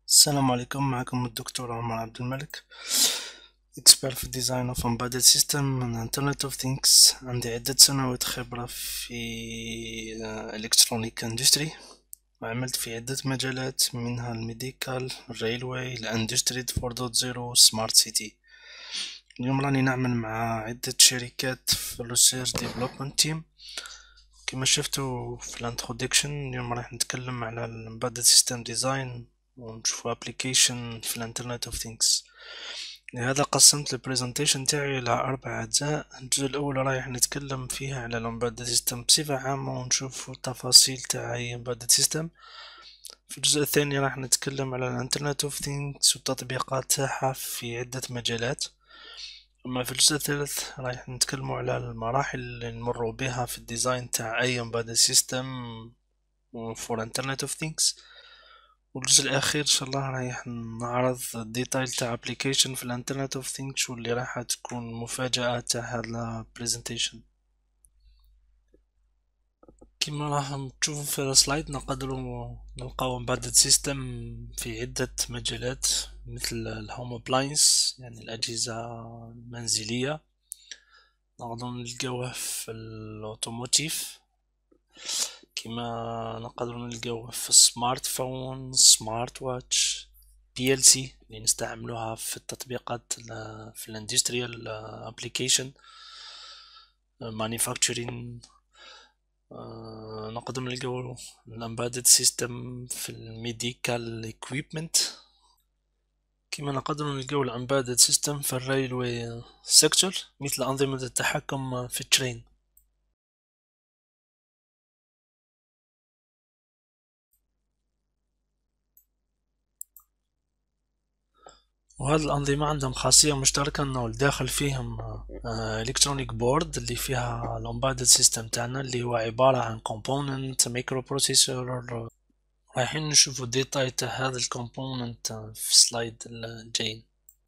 السلام عليكم. معكم الدكتور عمر عبد الملك، expert في design of embedded system and internet of things. عندي عدة سنوات خبرة في electronic industry، وعملت في عدة مجالات منها الميديكال، الريلوي، الاندستري 4.0، سمارت سيتي. اليوم راني نعمل مع عدة شركات في الريسيرش ديفلوبمنت تيم. كما شفتوا في الانترودكشن، اليوم راح نتكلم على الامبيدد سيستم ديزاين ونشوفوا ابليكيشن في الانترنت اوف ثينكس. لهذا قسمت البرزنتيشن تاعي إلى 4 أجزاء. الجزء الأول رايح نتكلم فيها على الامبيدد سيستم بصفة عامة ونشوف التفاصيل تاع أي امبيدد سيستم. في الجزء الثاني راح نتكلم على الانترنت اوف ثينكس والتطبيقات تاعها في عدة مجالات. أما في الجزء الثالث رايح نتكلم على المراحل اللي نمر بها في الديزاين تاع أي embedded system for internet of things. والجزء الأخير إن شاء الله رايح نعرض الديتايل تاع application في الانترنت of things، واللي راح تكون مفاجأة تاع هذا presentation. كما راح تشوفوا في السلايد نقدروا نلقاو embedded system في عدة مجالات، مثل الهوم appliance يعني الأجهزة المنزلية. نقدروا نلقاوه في الاوتوموتيف، كما نقدروا نلقاوه في السمارت فون، سمارت واتش، PLC اللي نستعملوها في التطبيقات في الاندستريال ابليكيشن، مانيفاكتشرين. نقدر نلقاو الامبيدد سيستم في الميديكال ايكويبمنت، كما نقدر نلقاو الامبيدد سيستم في الريلوي سيكتور، مثل أنظمة التحكم في الترين. وهذه الأنظمة عندهم خاصية مشتركة أنه الداخل فيهم إلكترونيك بورد اللي فيها الأمبيدد سيستم تاعنا، اللي هو عبارة عن كومبوننت مايكرو بروسيسور. رايحين نشوفوا ديتاي تاع هذا الكومبوننت في سلايد الجاي.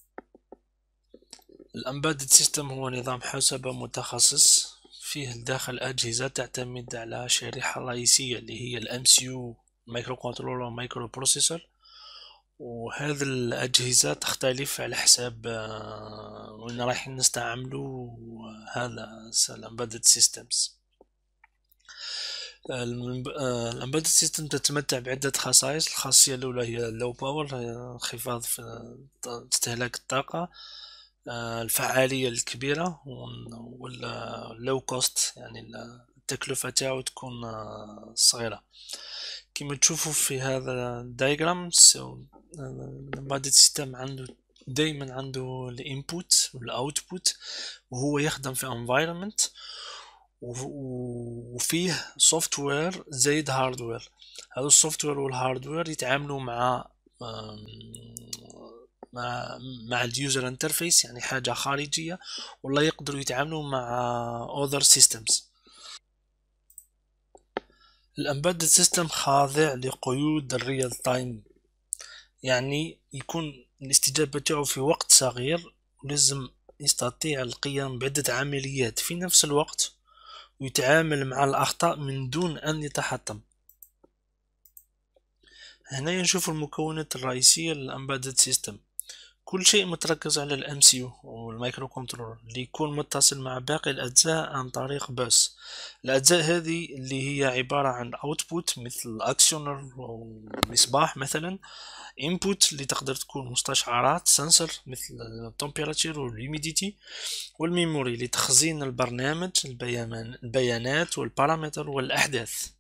الأمبيدد سيستم هو نظام حوسبة متخصص فيه الداخل أجهزة تعتمد على شريحة رئيسية اللي هي الMCU مايكرو كنترولر مايكرو بروسيسور. وهذه الأجهزة تختلف على حساب وين رايحين نستعملو هذا الامبيدد سيستمز. الامبيدد سيستم تتمتع بعدة خصائص. الخاصية الأولى هي اللو باور، انخفاض في استهلاك الطاقة، الفعالية الكبيرة، واللو كوست يعني التكلفة تاعو تكون صغيرة. كما تشوفوا في هذا الدايجرام، الامبيدد سيستم عنده دايما عنده الانبوت والاوتبوت، وهو يخدم في environment، وفيه سوفت وير زايد هاردوير. هذا السوفت وير والهاردوير يتعاملوا مع مع اليوزر انترفيس، يعني حاجة خارجية، ولا يقدروا يتعاملوا مع other systems. الامبيدد سيستم خاضع لقيود الريال تايم، يعني يكون الاستجابة تاعو في وقت صغير، ولازم يستطيع القيام بعدة عمليات في نفس الوقت، ويتعامل مع الأخطاء من دون أن يتحطم. هنا نشوف المكونات الرئيسية للأمبيدد سيستم. كل شيء متركز على الام سي يو والمايكرو كنترولر، اللي يكون متصل مع باقي الأجزاء عن طريق بس. الأجزاء هذه اللي هي عبارة عن output مثل الأكسيونر ومصباح مثلا، input اللي تقدر تكون مستشعرات سنسر مثل التمبيراتير والهيوميديتي، والميموري لتخزين البرنامج البيانات والبارامتر والأحداث.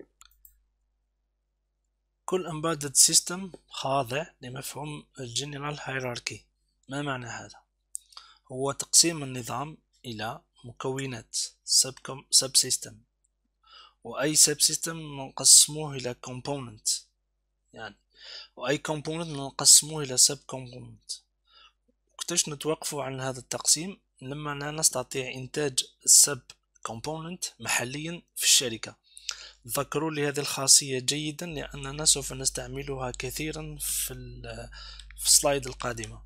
كل embedded system خاضع لمفهوم الجنرال هيراركي. ما معنى هذا؟ هو تقسيم النظام إلى مكونات sub system، وأي sub system نقسموه إلى component، يعني وأي component نقسموه إلى sub component. وكتاش نتوقفوا عن هذا التقسيم؟ لما لا نستطيع إنتاج السب component محليا في الشركة. ذكروا لي هذه الخاصية جيدا، لأننا سوف نستعملها كثيرا في السلايد القادمة.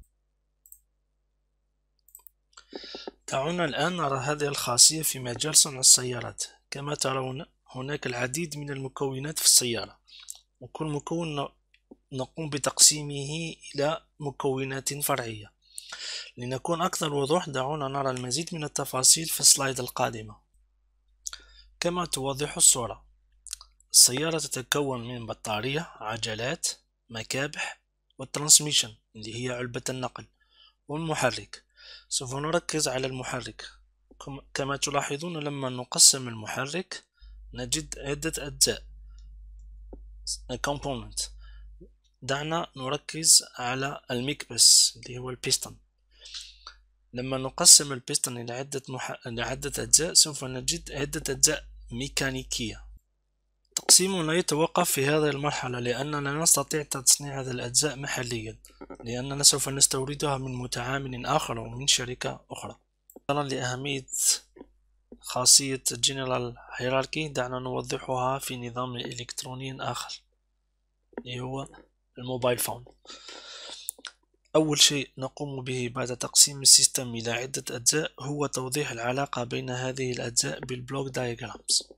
دعونا الآن نرى هذه الخاصية في مجال صنع السيارات. كما ترون هناك العديد من المكونات في السيارة، وكل مكون نقوم بتقسيمه إلى مكونات فرعية. لنكون أكثر وضوح دعونا نرى المزيد من التفاصيل في السلايد القادمة. كما توضح الصورة، السيارة تتكون من بطارية، عجلات، مكابح، والترانسميشن اللي هي علبة النقل، والمحرك. سوف نركز على المحرك. كما تلاحظون لما نقسم المحرك نجد عدة أجزاء component. دعنا نركز على المكبس اللي هو البيستون. لما نقسم البيستون إلى عدة أجزاء سوف نجد عدة أجزاء ميكانيكية. تقسيمنا يتوقف في هذه المرحلة لأننا لا نستطيع تصنيع هذه الأجزاء محليا، لأننا سوف نستوردها من متعامل آخر أو من شركة أخرى. نظرا لأهمية خاصية General Hierarchy دعنا نوضحها في نظام إلكتروني آخر اللي هو الموبايل فون. أول شيء نقوم به بعد تقسيم السيستم إلى عدة أجزاء هو توضيح العلاقة بين هذه الأجزاء بالبلوك دايجرامز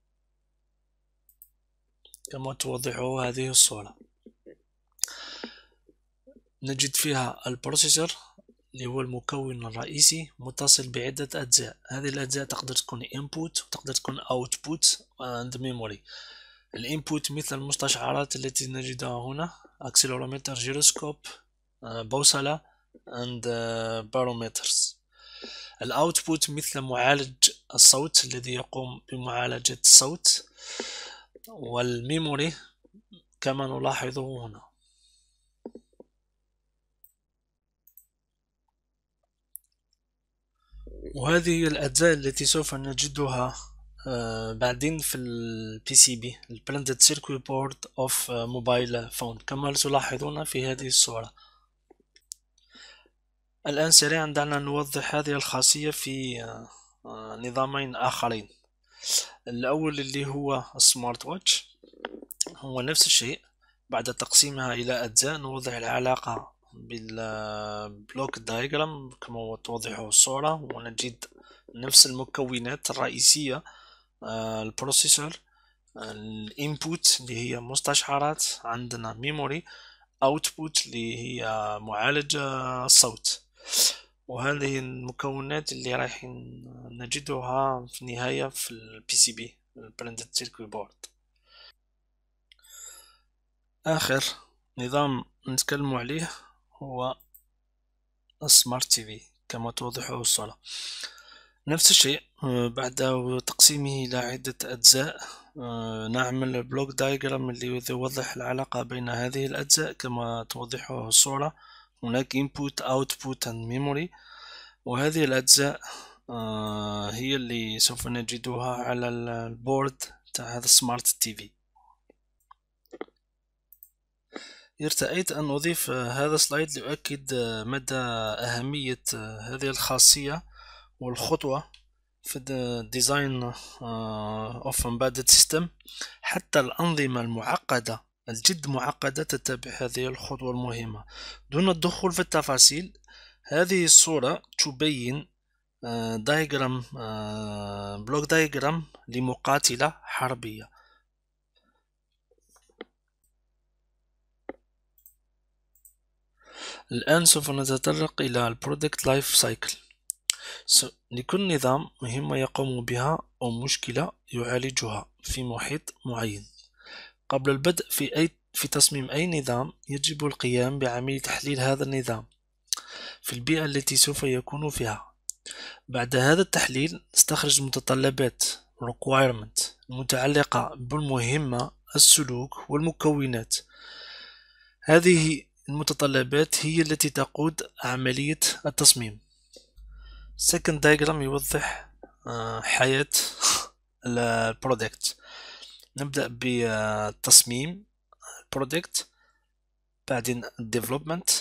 كما توضحه هذه الصورة. نجد فيها البروسيسور اللي هو المكون الرئيسي متصل بعدة أجزاء. هذه الأجزاء تقدر تكون input وتقدر تكون output and memory. الانبوت مثل المستشعرات التي نجدها هنا accelerometer, gyroscope, بوصلة and barometers. الاوتبوت مثل معالج الصوت الذي يقوم بمعالجة الصوت، والميموري كما نلاحظه هنا. وهذه الأجزاء التي سوف نجدها بعدين في البي سي بي البرنتد سيركوت بورد اوف موبايل فون كما تلاحظون في هذه الصورة. الآن سريعا دعنا نوضح هذه الخاصية في نظامين آخرين. الأول اللي هو السمارت واتش، هو نفس الشيء بعد تقسيمها إلى أجزاء نوضح العلاقة بالبلوك دايجرام كما توضحه الصورة، ونجد نفس المكونات الرئيسية، البروسيسور، الانبوت اللي هي مستشعرات، عندنا ميموري، اوتبوت اللي هي معالج الصوت. وهذه المكونات اللي راح نجدها في النهاية في البي سي بي البرنتد سيركوت بورد. آخر نظام نتكلم عليه هو السمارت تي في كما توضحه الصورة. نفس الشيء بعد تقسيمه إلى عدة أجزاء نعمل بلوك دايجرام اللي يوضح العلاقة بين هذه الأجزاء كما توضحه الصورة. هناك input output and memory، وهذه الأجزاء هي اللي سوف نجدها على البورد تاع هذا السمارت تي في. ارتأيت أن أضيف هذا السلايد لأؤكد مدى أهمية هذه الخاصية والخطوة في الديزاين of embedded system. حتى الأنظمة المعقدة الجد معقدة تتبع هذه الخطوة المهمة. دون الدخول في التفاصيل، هذه الصورة تبين دايجرام بلوك دايجرام لمقاتلة حربية. الآن سوف نتطرق إلى البرودكت لايف سايكل. لكل نظام مهمة يقوم بها أو مشكلة يعالجها في محيط معين. قبل البدء في تصميم أي نظام يجب القيام بعملية تحليل هذا النظام في البيئة التي سوف يكون فيها. بعد هذا التحليل نستخرج متطلبات requirement المتعلقة بالمهمة، السلوك والمكونات. هذه المتطلبات هي التي تقود عملية التصميم. second diagram يوضح حياة البرودكت. نبدأ بالتصميم البرودكت، بعدين development،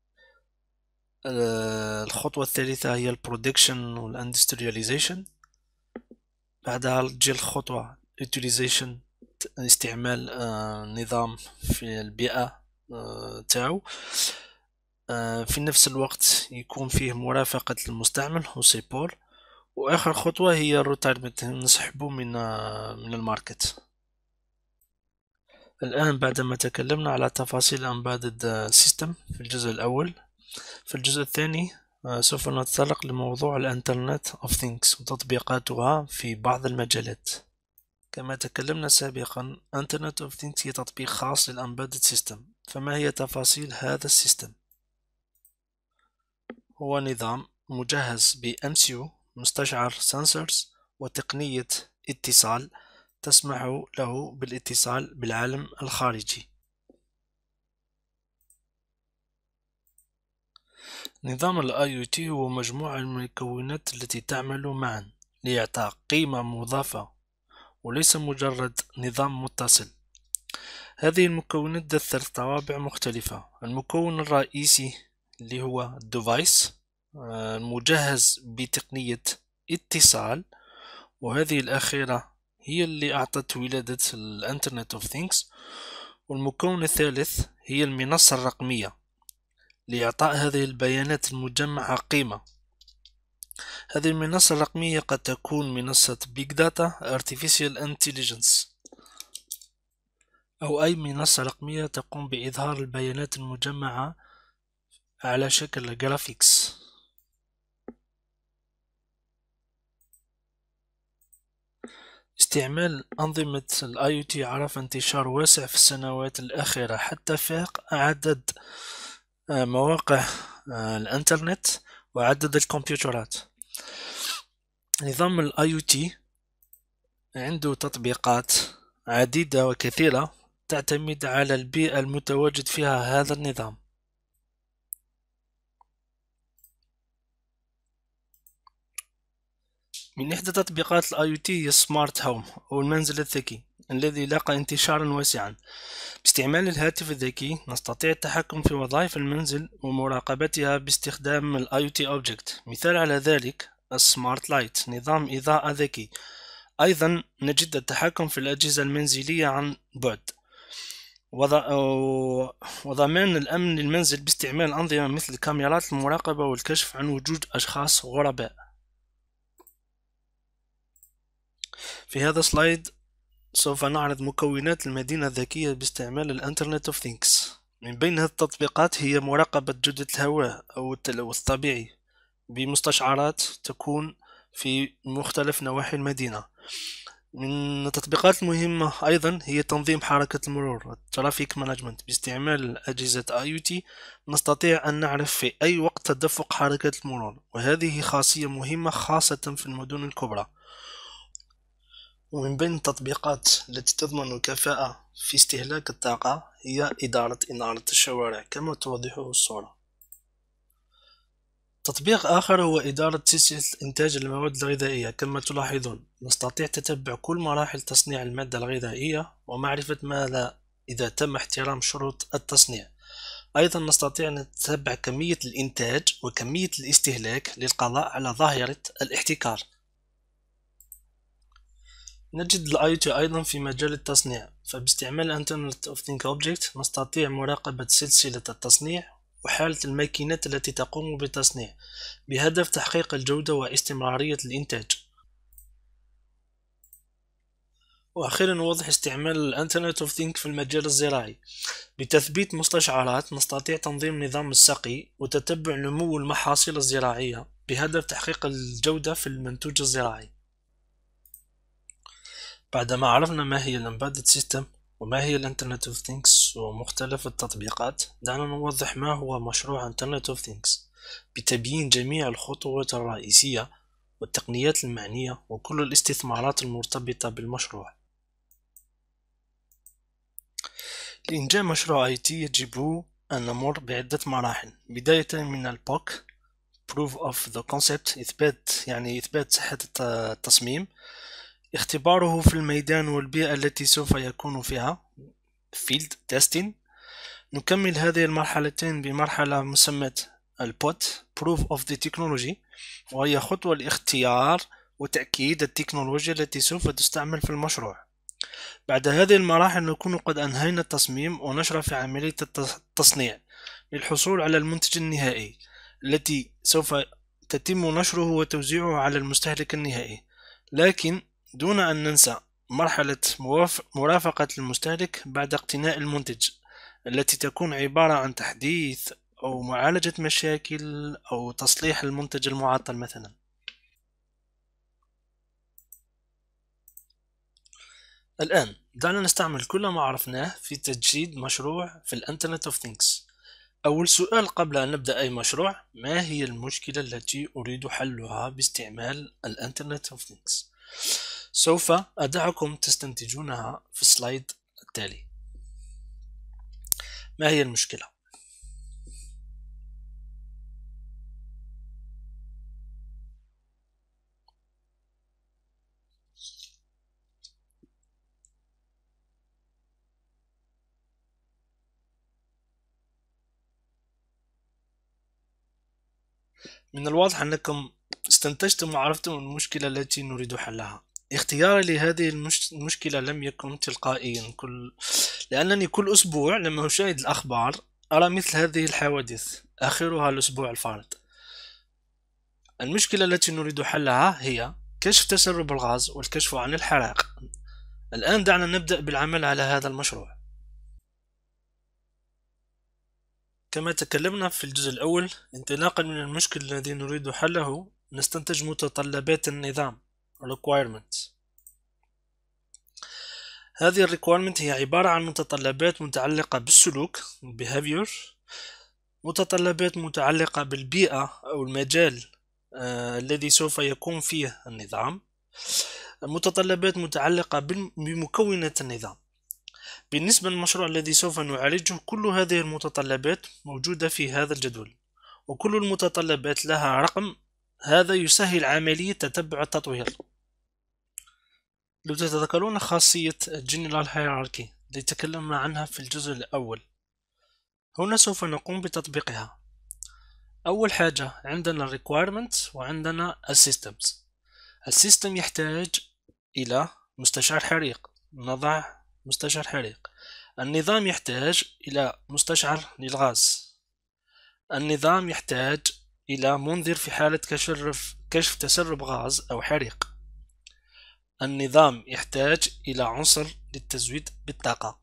الخطوة الثالثة هي البرودكشن والإندسترياليزيشن، بعدها تجي الخطوة utilization استعمال نظام في البيئة تاعو. في نفس الوقت يكون فيه مرافقة المستعمل وسيبور، وآخر خطوة هي الروتايرمنت نسحبه من الماركت. الآن بعدما تكلمنا على تفاصيل Embedded System في الجزء الأول، في الجزء الثاني سوف نتطرق لموضوع الإنترنت of Things وتطبيقاتها في بعض المجالات. كما تكلمنا سابقا، Internet of Things هي تطبيق خاص للإمبيدد سيستم. فما هي تفاصيل هذا السيستم؟ هو نظام مجهز ب MCU مستشعر Sensors وتقنية اتصال تسمح له بالاتصال بالعالم الخارجي. نظام ال IoT هو مجموعة من المكونات التي تعمل معا لإعطاء قيمة مضافة وليس مجرد نظام متصل. هذه المكونات ذات طوابع مختلفة. المكون الرئيسي اللي هو الديفايس مجهز بتقنية اتصال، وهذه الأخيرة هي اللي أعطت ولادة الانترنت اوف ثينكس. والمكون الثالث هي المنصة الرقمية لإعطاء هذه البيانات المجمعة قيمة. هذه المنصة الرقمية قد تكون منصة Big Data Artificial Intelligence أو أي منصة رقمية تقوم بإظهار البيانات المجمعة على شكل جرافيكس. استعمال أنظمة ال IoT عرف انتشار واسع في السنوات الأخيرة حتى فاق عدد مواقع الإنترنت وعدد الكمبيوترات. نظام ال IoT عنده تطبيقات عديدة وكثيرة تعتمد على البيئة المتواجد فيها هذا النظام. من إحدى تطبيقات ال IoT هي السمارت هوم أو المنزل الذكي الذي لاقى انتشارا واسعا. باستعمال الهاتف الذكي نستطيع التحكم في وظائف المنزل ومراقبتها باستخدام ال IoT Object. مثال على ذلك السمارت لايت، نظام إضاءة ذكي. أيضا نجد التحكم في الأجهزة المنزلية عن بعد، وضمان الأمن للمنزل باستعمال أنظمة مثل كاميرات المراقبة والكشف عن وجود أشخاص غرباء. في هذا السلايد سوف نعرض مكونات المدينة الذكية باستعمال الانترنت اوف ثينكس. من بين هذه التطبيقات هي مراقبة جودة الهواء أو التلوث الطبيعي بمستشعرات تكون في مختلف نواحي المدينة. من التطبيقات المهمة أيضا هي تنظيم حركة المرور الترافيك مانجمنت. باستعمال أجهزة IoT نستطيع أن نعرف في أي وقت تدفق حركة المرور، وهذه خاصية مهمة خاصة في المدن الكبرى. ومن بين التطبيقات التي تضمن الكفاءة في استهلاك الطاقة هي إدارة إنارة الشوارع كما توضحه الصورة. تطبيق آخر هو إدارة سلسلة إنتاج المواد الغذائية. كما تلاحظون نستطيع تتبع كل مراحل تصنيع المادة الغذائية ومعرفة ماذا إذا تم احترام شروط التصنيع. أيضا نستطيع أن نتبع كمية الإنتاج وكمية الاستهلاك للقضاء على ظاهرة الاحتكار. نجد ال IoT أيضا في مجال التصنيع، فباستعمال Internet of Things Object نستطيع مراقبة سلسلة التصنيع وحالة الماكينات التي تقوم بالتصنيع بهدف تحقيق الجودة واستمرارية الإنتاج. وأخيرا نوضح استعمال Internet of Things في المجال الزراعي. بتثبيت مستشعرات نستطيع تنظيم نظام السقي وتتبع نمو المحاصيل الزراعية بهدف تحقيق الجودة في المنتوج الزراعي. بعدما عرفنا ما هي الامبيدد سيستم وما هي الانترنت اوف ثينكس ومختلف التطبيقات، دعنا نوضح ما هو مشروع انترنت اوف ثينكس بتبيين جميع الخطوات الرئيسية والتقنيات المعنية وكل الاستثمارات المرتبطة بالمشروع. لإنجاح مشروع IT يجب أن نمر بعدة مراحل، بداية من البوك Proof of the Concept، إثبات صحة التصميم، اختباره في الميدان والبيئة التي سوف يكون فيها Field Testing. نكمل هذه المرحلتين بمرحلة مسمى البوت Proof of the Technology، وهي خطوة لاختيار وتأكيد التكنولوجيا التي سوف تستعمل في المشروع. بعد هذه المراحل نكون قد أنهينا التصميم ونشرع في عملية التصنيع للحصول على المنتج النهائي التي سوف تتم نشره وتوزيعه على المستهلك النهائي. لكن دون أن ننسى مرحلة مرافقة المستهلك بعد اقتناء المنتج، التي تكون عبارة عن تحديث أو معالجة مشاكل أو تصليح المنتج المعطل مثلا. الآن دعنا نستعمل كل ما عرفناه في تجسيد مشروع في الانترنت اوف ثينكس. أول سؤال قبل أن نبدأ أي مشروع: ما هي المشكلة التي أريد حلها باستعمال الانترنت اوف ثينكس؟ سوف أدعكم تستنتجونها في السلايد التالي. ما هي المشكلة؟ من الواضح أنكم استنتجتم وعرفتم المشكلة التي نريد حلها. اختياري لهذه المشكلة لم يكن تلقائيا، لأنني كل أسبوع لما أشاهد الأخبار أرى مثل هذه الحوادث، آخرها الأسبوع الفارط. المشكلة التي نريد حلها هي كشف تسرب الغاز والكشف عن الحرائق. الآن دعنا نبدأ بالعمل على هذا المشروع. كما تكلمنا في الجزء الأول، انطلاقا من المشكل الذي نريد حله نستنتج متطلبات النظام requirements. هذه requirement هي عبارة عن متطلبات متعلقة بالسلوك behavior، متطلبات متعلقة بالبيئة أو المجال الذي سوف يكون فيه النظام، متطلبات متعلقة بمكونات النظام. بالنسبة للمشروع الذي سوف نعالجه، كل هذه المتطلبات موجودة في هذا الجدول، وكل المتطلبات لها رقم. هذا يسهل عملية تتبع التطوير. لو تتذكرون خاصية General Hierarchy التي تكلمنا عنها في الجزء الأول، هنا سوف نقوم بتطبيقها. أول حاجة عندنا Requirements وعندنا Systems. السيستم يحتاج إلى مستشعر حريق، نضع مستشعر حريق. النظام يحتاج إلى مستشعر للغاز. النظام يحتاج إلى منذر في حالة كشف تسرب غاز أو حريق. النظام يحتاج إلى عنصر للتزويد بالطاقة.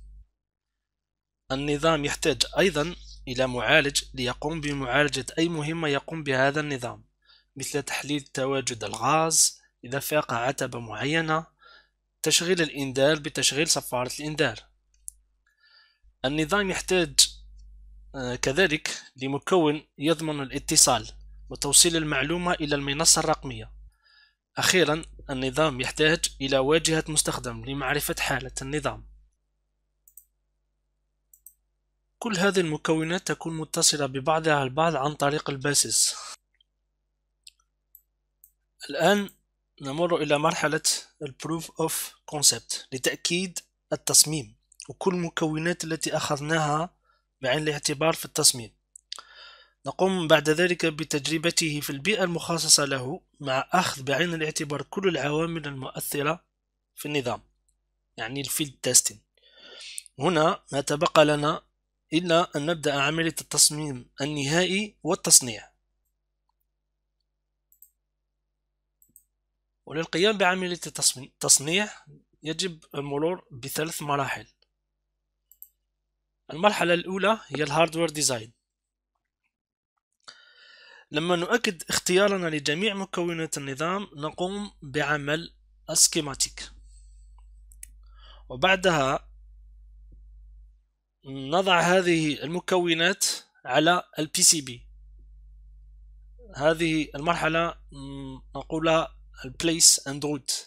النظام يحتاج أيضا إلى معالج ليقوم بمعالجة أي مهمة يقوم بها هذا النظام، مثل تحليل تواجد الغاز إذا فاق عتبة معينة، تشغيل الإنذار بتشغيل صفارة الإنذار. النظام يحتاج كذلك لمكون يضمن الاتصال وتوصيل المعلومة إلى المنصة الرقمية. أخيرا النظام يحتاج إلى واجهة مستخدم لمعرفة حالة النظام. كل هذه المكونات تكون متصلة ببعضها البعض عن طريق الباسس. الآن نمر إلى مرحلة Proof of Concept لتأكيد التصميم وكل المكونات التي أخذناها بعين الاعتبار في التصميم. نقوم بعد ذلك بتجربته في البيئة المخصصة له مع أخذ بعين الاعتبار كل العوامل المؤثرة في النظام، يعني الفيلد تيستين. هنا ما تبقى لنا إلا أن نبدأ عملية التصميم النهائي والتصنيع. وللقيام بعملية التصنيع يجب المرور بثلاث مراحل. المرحلة الأولى هي الهاردوير ديزاين. لما نؤكد اختيارنا لجميع مكونات النظام نقوم بعمل السكيماتيك، وبعدها نضع هذه المكونات على البي سي بي. هذه المرحلة نقولها البليس اند روت.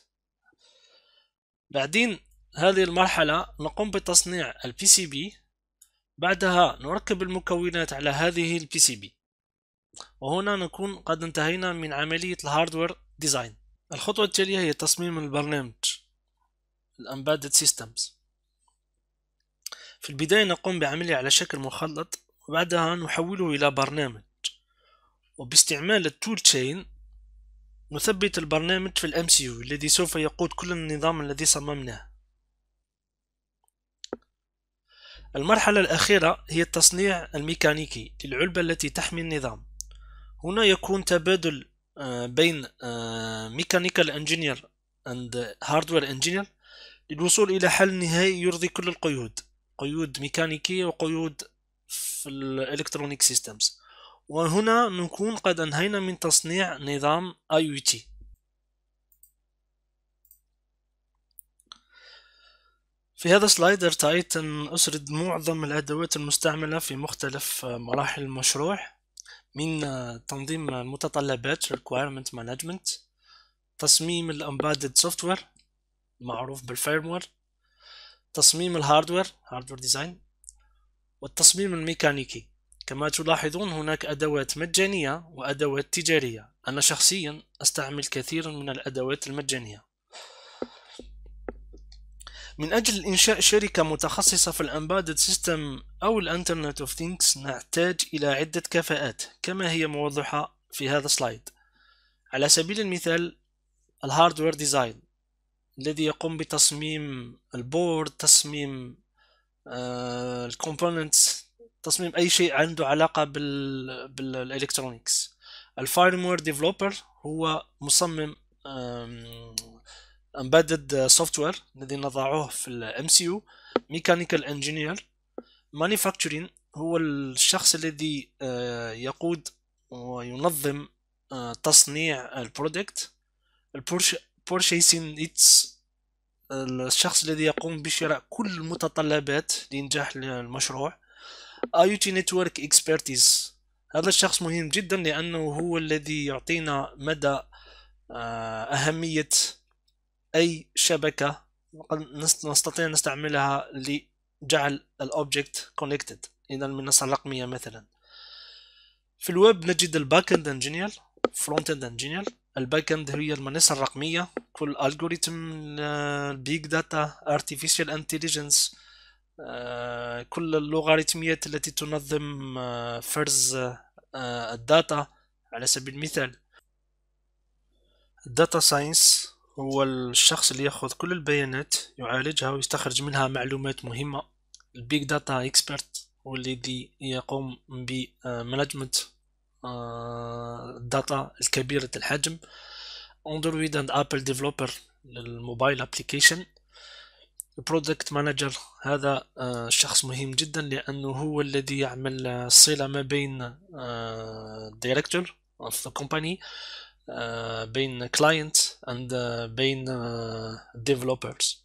بعدين هذه المرحلة نقوم بتصنيع البي سي بي، بعدها نركب المكونات على هذه البي سي بي، وهنا نكون قد انتهينا من عملية الهاردوير ديزاين. الخطوة التالية هي تصميم البرنامج الامبيدد سيستمز. في البداية نقوم بعمله على شكل مخلط، وبعدها نحوله إلى برنامج، وباستعمال التول تشين نثبت البرنامج في الام سي يو الذي سوف يقود كل النظام الذي صممناه. المرحلة الأخيرة هي التصنيع الميكانيكي للعلبة التي تحمي النظام. هنا يكون تبادل بين ميكانيكال انجينير and hardware engineer للوصول إلى حل نهائي يرضي كل القيود، قيود ميكانيكية وقيود في الإلكترونيك سيستمز. وهنا نكون قد أنهينا من تصنيع نظام IoT. في هذا السلايد ارتأيت أن أسرد معظم الأدوات المستعملة في مختلف مراحل المشروع، من تنظيم المتطلبات requirement management، تصميم الامبيدد سوفتوير معروف بالفيرموير، تصميم الهاردوير هاردوير ديزاين، والتصميم الميكانيكي. كما تلاحظون هناك أدوات مجانية وأدوات تجارية. أنا شخصيا أستعمل كثيرا من الأدوات المجانية. من أجل إنشاء شركة متخصصة في الأمبيدد سيستم أو الانترنت اوف ثينكس نحتاج إلى عدة كفاءات كما هي موضحة في هذا السلايد. على سبيل المثال الهاردوير ديزاين الذي يقوم بتصميم البورد، تصميم الكومبوننتس، تصميم أي شيء عنده علاقة بالإلكترونيكس. الفيرموير ديفلوبر هو مصمم embedded software الذي نضعه في ال MCU. mechanical engineer manufacturing هو الشخص الذي يقود وينظم تصنيع البرودكت. purchasing it's الشخص الذي يقوم بشراء كل المتطلبات لإنجاح المشروع. IoT Network Expertise هذا الشخص مهم جدا لأنه هو الذي يعطينا مدى أهمية أي شبكة نستطيع نستعملها لجعل الأوبجكت كونكتد إلى المنصة الرقمية مثلا. في الويب نجد الباك اند انجينير، فرونت اند انجينير. الباك اند هي المنصة الرقمية، كل الجوريثم، البيج داتا، artificial intelligence، كل اللوغاريتميات التي تنظم فرز الداتا. على سبيل المثال الداتا ساينس هو الشخص اللي يأخذ كل البيانات يعالجها ويستخرج منها معلومات مهمة. البيج داتا اكسبرت هو الذي يقوم بمانجمنت الداتا الكبيرة الحجم. اندرويد اند ابل ديفلوبر للموبايل ابليكيشن. البرودكت مانجر هذا شخص مهم جدا لأنه هو الذي يعمل الصلة ما بين director of the company بين client and بين developers.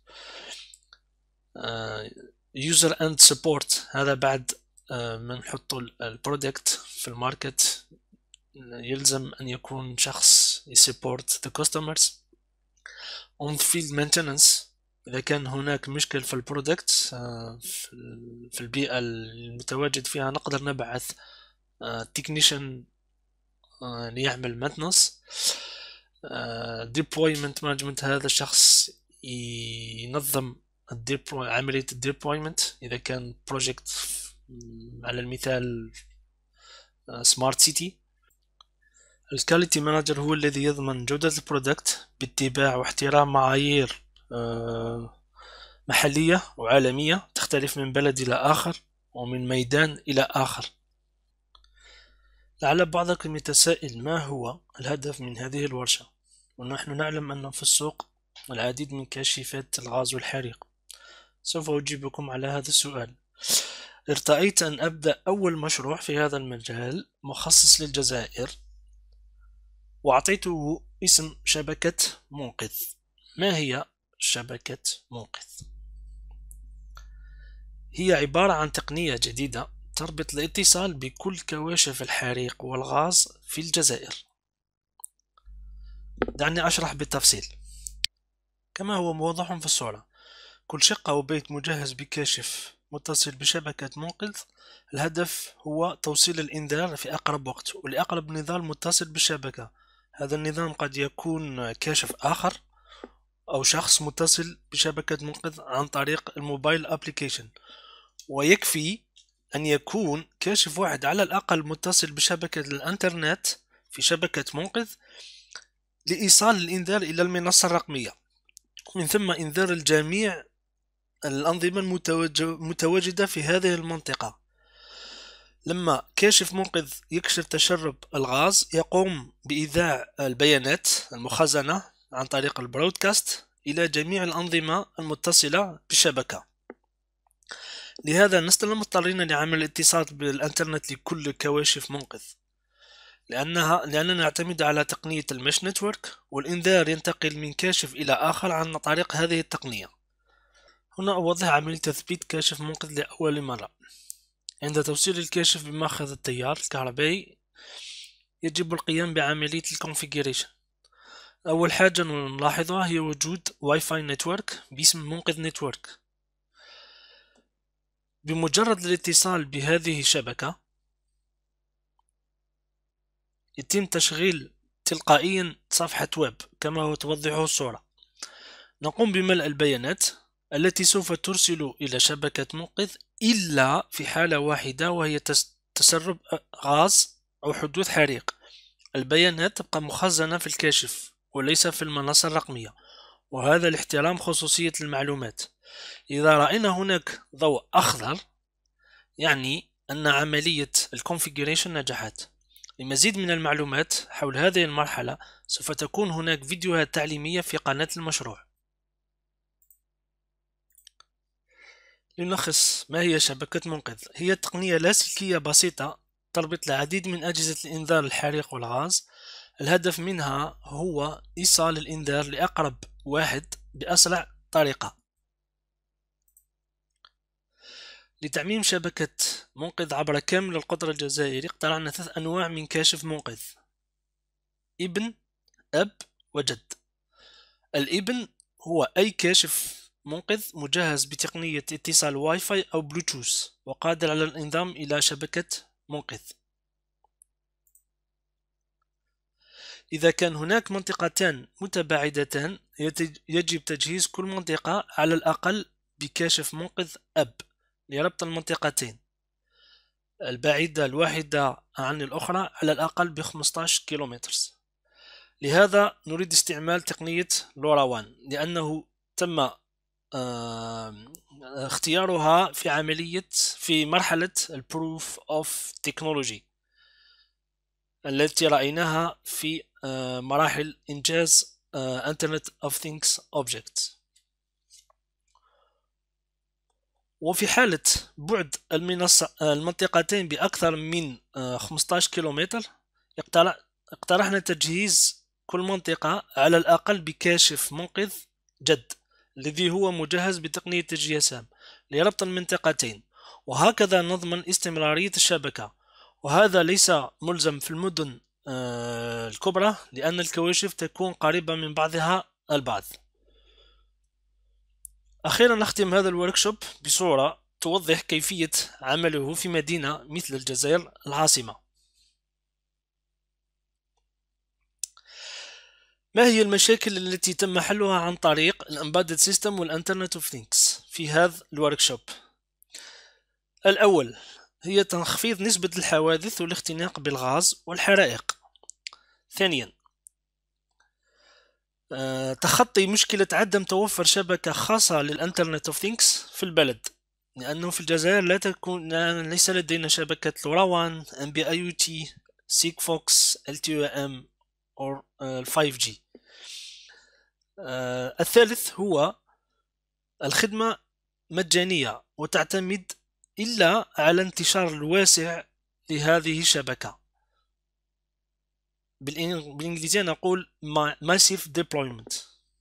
user and support هذا بعد ما نحط البرودكت في الماركت يلزم أن يكون شخص يسبورت the customers. on field maintenance إذا كان هناك مشكل في البرودكت في البيئة المتواجد فيها نقدر نبعث تكنيشن ليعمل maintenance. deployment management هذا الشخص ينظم عملية الديبلويمنت إذا كان بروجكت على المثال سمارت سيتي. الكاليتي مانجر هو الذي يضمن جودة البرودكت باتباع واحترام معايير محلية وعالمية تختلف من بلد إلى آخر ومن ميدان إلى آخر. لعل بعضكم يتساءل ما هو الهدف من هذه الورشة، ونحن نعلم أن في السوق العديد من كاشفات الغاز والحريق. سوف أجيبكم على هذا السؤال. ارتأيت أن أبدأ أول مشروع في هذا المجال مخصص للجزائر وأعطيته اسم شبكة منقذ. ما هي شبكة منقذ؟ هي عبارة عن تقنية جديدة تربط الاتصال بكل كواشف الحريق والغاز في الجزائر. دعني أشرح بالتفصيل. كما هو موضح في الصورة، كل شقة أو بيت مجهز بكاشف متصل بشبكة منقذ. الهدف هو توصيل الإنذار في أقرب وقت ولأقرب نظام متصل بالشبكة. هذا النظام قد يكون كاشف آخر أو شخص متصل بشبكة منقذ عن طريق الموبايل أبليكيشن، ويكفي أن يكون كاشف واحد على الأقل متصل بشبكة الإنترنت في شبكة منقذ لإيصال الإنذار إلى المنصة الرقمية، من ثم إنذار الجميع الأنظمة المتواجدة في هذه المنطقة. لما كاشف منقذ يكشف تشرب الغاز يقوم بإيذاع البيانات المخزنة عن طريق البرودكاست إلى جميع الأنظمة المتصلة بالشبكة. لهذا لسنا مضطرين لعمل الاتصال بالإنترنت لكل كواشف منقذ، لأننا نعتمد على تقنية المش نتورك، والإنذار ينتقل من كاشف إلى آخر عن طريق هذه التقنية. هنا أوضح عملية تثبيت كاشف منقذ لأول مرة. عند توصيل الكاشف بماخذ التيار الكهربائي يجب القيام بعملية الكونفيجريشن. أول حاجة نلاحظها هي وجود واي فاي نتورك باسم منقذ نتورك. بمجرد الاتصال بهذه الشبكة يتم تشغيل تلقائيا صفحة ويب كما هو توضحه الصورة. نقوم بملء البيانات التي سوف ترسل إلى شبكة منقذ إلا في حالة واحدة، وهي تسرب غاز أو حدوث حريق. البيانات تبقى مخزنة في الكاشف وليس في المنصة الرقمية، وهذا لاحترام خصوصية المعلومات. إذا رأينا هناك ضوء أخضر يعني أن عملية الكونفيجريشن نجحت. لمزيد من المعلومات حول هذه المرحلة سوف تكون هناك فيديوهات تعليمية في قناة المشروع. لنلخص ما هي شبكة منقذ. هي تقنية لاسلكية بسيطة تربط العديد من أجهزة الإنذار الحريق والغاز. الهدف منها هو إيصال الإنذار لأقرب واحد بأسرع طريقة. لتعميم شبكة منقذ عبر كامل القطر الجزائري اقترحنا 3 أنواع من كاشف منقذ: ابن، أب، وجد. الابن هو أي كاشف منقذ مجهز بتقنية اتصال واي فاي أو بلوتوث وقادر على الانضمام إلى شبكة منقذ. إذا كان هناك منطقتان متباعدتان يجب تجهيز كل منطقة على الأقل بكاشف منقذ أب لربط المنطقتين البعيدة الواحدة عن الأخرى على الأقل ب15 كيلومتر. لهذا نريد استعمال تقنية لورا 1 لأنه تم اختيارها في مرحلة البروف اوف تكنولوجي التي رأيناها في مراحل إنجاز Internet of Things Objects. وفي حالة بعد المنطقتين بأكثر من 15 كيلومتر اقترحنا تجهيز كل منطقة على الأقل بكاشف منقذ جد الذي هو مجهز بتقنية GSM لربط المنطقتين، وهكذا نضمن استمرارية الشبكة. وهذا ليس ملزم في المدن الكبرى لأن الكواشف تكون قريبة من بعضها البعض. أخيرا نختم هذا الوركشوب بصورة توضح كيفية عمله في مدينة مثل الجزائر العاصمة. ما هي المشاكل التي تم حلها عن طريق الامبيدد سيستم والانترنت اوف ثينكس في هذا الوركشوب؟ الأول هي تخفيض نسبة الحوادث والاختناق بالغاز والحرائق. ثانيا تخطي مشكلة عدم توفر شبكة خاصة للانترنت اوف ثينكس في البلد، لأنه في الجزائر ليس لدينا شبكة لورا 1 MBIoT SIGFOX LTE-M أو 5G. الثالث هو الخدمة مجانية وتعتمد إلا على الانتشار الواسع لهذه الشبكة. بالإنجليزية نقول massive deployment.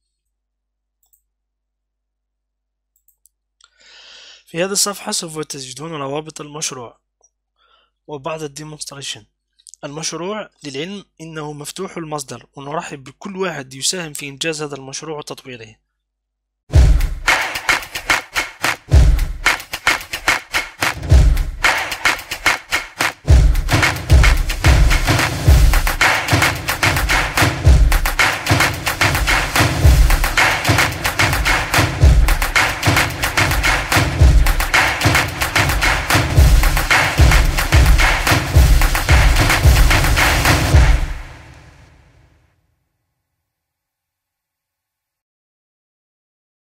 في هذه الصفحة سوف تجدون روابط المشروع وبعض الديمونستريشن. المشروع للعلم إنه مفتوح المصدر ونرحب بكل واحد يساهم في إنجاز هذا المشروع وتطويره.